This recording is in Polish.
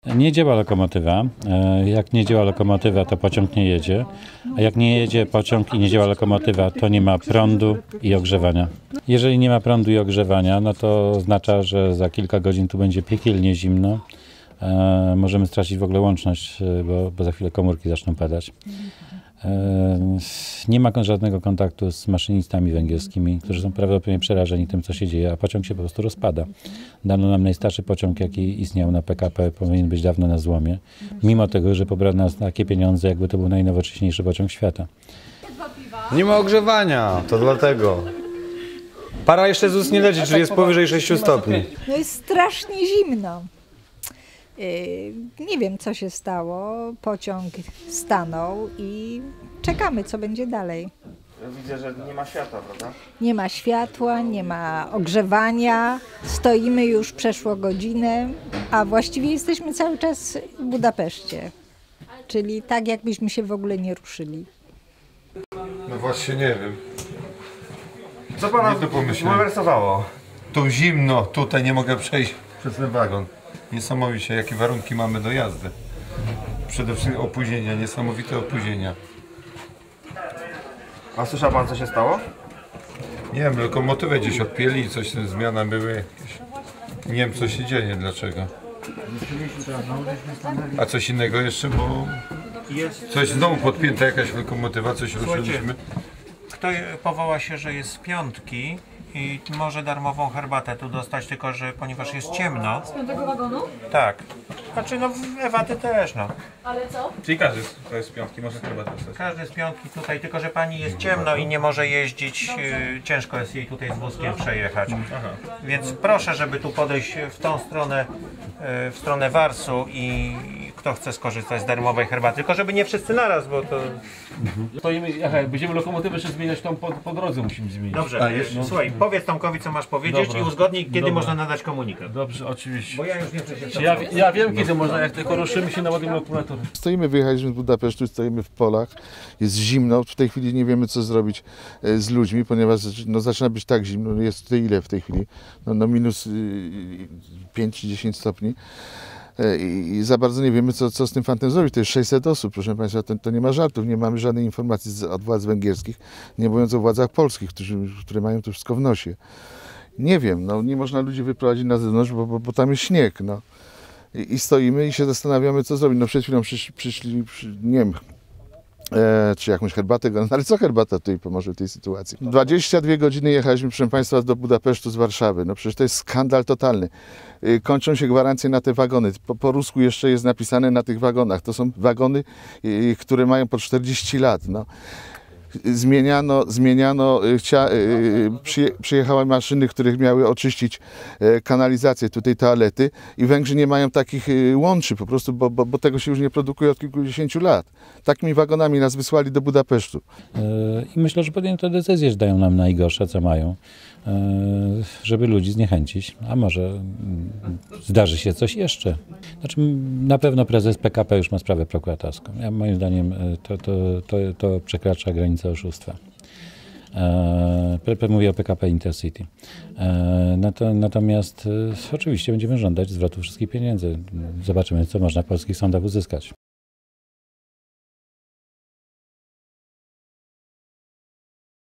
Nie działa lokomotywa. Jak nie działa lokomotywa, to pociąg nie jedzie. A jak nie jedzie pociąg i nie działa lokomotywa, to nie ma prądu i ogrzewania. Jeżeli nie ma prądu i ogrzewania, no to oznacza, że za kilka godzin tu będzie piekielnie zimno. Możemy stracić w ogóle łączność, bo za chwilę komórki zaczną padać. Nie ma żadnego kontaktu z maszynistami węgierskimi, którzy są prawdopodobnie przerażeni tym, co się dzieje, a pociąg się po prostu rozpada. Dano nam najstarszy pociąg, jaki istniał na PKP, powinien być dawno na złomie, mimo tego, że pobrano nas takie pieniądze, jakby to był najnowocześniejszy pociąg świata. Nie ma ogrzewania, to dlatego. Para jeszcze z ust nie leci, czyli jest powyżej 6 stopni. No jest strasznie zimno. Nie wiem, co się stało. Pociąg stanął i czekamy, co będzie dalej. Widzę, że nie ma światła, prawda? Nie ma światła, nie ma ogrzewania. Stoimy już przeszło godzinę, a właściwie jesteśmy cały czas w Budapeszcie. Czyli tak, jakbyśmy się w ogóle nie ruszyli. No właśnie nie wiem. Co pana Nie to pomyślałem. bulwersowało? Tu zimno, tutaj nie mogę przejść przez ten wagon. Niesamowicie, jakie warunki mamy do jazdy. Przede wszystkim opóźnienia, niesamowite opóźnienia. A słyszał pan, co się stało? Nie wiem, lokomotywę gdzieś odpięli i coś, zmiana były jakieś. Nie wiem, co się dzieje, dlaczego. A coś innego jeszcze, bo coś znowu podpięta jakaś lokomotywa, coś ruszyliśmy. Kto powoła się, że jest z piątki i może darmową herbatę tu dostać, tylko że ponieważ jest ciemno. Z 5. wagonu? Tak. Znaczy no Ewaty też no. Ale co? Czyli każdy z piątki może herbatę dostać. Każdy z piątki tutaj, tylko że pani jest ciemno i nie może jeździć, ciężko jest jej tutaj z wózkiem przejechać. Aha. Więc proszę, żeby tu podejść w tą stronę, w stronę Warsu i kto chce skorzystać z darmowej herbaty. Tylko żeby nie wszyscy naraz, bo to... Stoimy, jak będziemy lokomotywę jeszcze zmieniać, tą po drodze musimy zmienić. Dobrze, słuchaj, powiedz Tomkowi, co masz powiedzieć. Dobra. I uzgodnij, kiedy Dobra. można nadać komunikat. Dobrze, oczywiście. Bo ja już nie chcę się Ja wiem, kiedy można, jak tylko ruszymy się na ładnym lokomotorze. Stoimy, wyjechaliśmy z Budapesztu, stoimy w polach, jest zimno, w tej chwili nie wiemy, co zrobić z ludźmi, ponieważ no, zaczyna być tak zimno, no, jest tutaj ile w tej chwili? No minus 5 czy 10 stopni. I za bardzo nie wiemy, co z tym fantem zrobić. To jest 600 osób, proszę Państwa, to nie ma żartów, nie mamy żadnej informacji od władz węgierskich, nie mówiąc o władzach polskich, które mają to wszystko w nosie. Nie wiem, no, nie można ludzi wyprowadzić na zewnątrz, bo tam jest śnieg. No. I stoimy i się zastanawiamy, co zrobić. No przed chwilą przyszli nie wiem, czy jakąś herbatę, no, ale co herbata tutaj pomoże w tej sytuacji? 22 godziny jechaliśmy, proszę Państwa, do Budapesztu z Warszawy. No przecież to jest skandal totalny. Kończą się gwarancje na te wagony. Po rusku jeszcze jest napisane na tych wagonach. To są wagony, które mają po 40 lat. No. Przyjechały maszyny, które miały oczyścić kanalizację, tutaj toalety i Węgrzy nie mają takich łączy po prostu, bo tego się już nie produkuje od kilkudziesięciu lat. Takimi wagonami nas wysłali do Budapesztu. I myślę, że podjęto decyzję, że dają nam najgorsze, co mają, żeby ludzi zniechęcić. A może zdarzy się coś jeszcze. Znaczy, na pewno prezes PKP już ma sprawę prokuratorską. Moim zdaniem to przekracza granicę oszustwa. Mówię o PKP Intercity. Natomiast oczywiście będziemy żądać zwrotu wszystkich pieniędzy. Zobaczymy, co można w polskich sądach uzyskać.